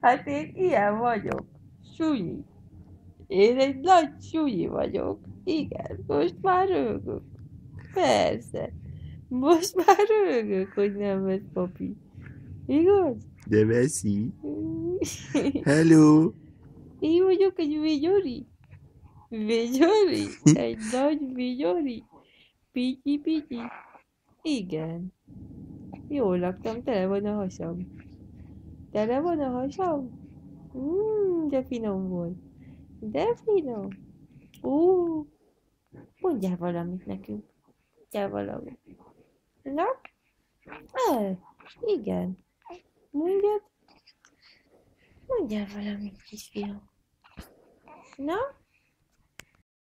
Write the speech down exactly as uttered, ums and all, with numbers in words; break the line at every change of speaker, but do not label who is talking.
Hát én ilyen vagyok. Sunyi. Én egy nagy sunyi vagyok. Igen, most már rögök. Persze. Most már rögök, hogy nem vesz papi. Igaz?
De veszi. Hello.
Én vagyok egy vigyori. Vigyori? Egy nagy vigyori. Pityi-pityi. Igen. Jól laktam, tele van a hasam. Tele van a hasam? Mmm, de finom volt. De finom. Ó, mondjál valamit nekünk. Mondjál valamit. Na? Eh, igen. Mondjad. Mondjál valamit, kisfiam. Na?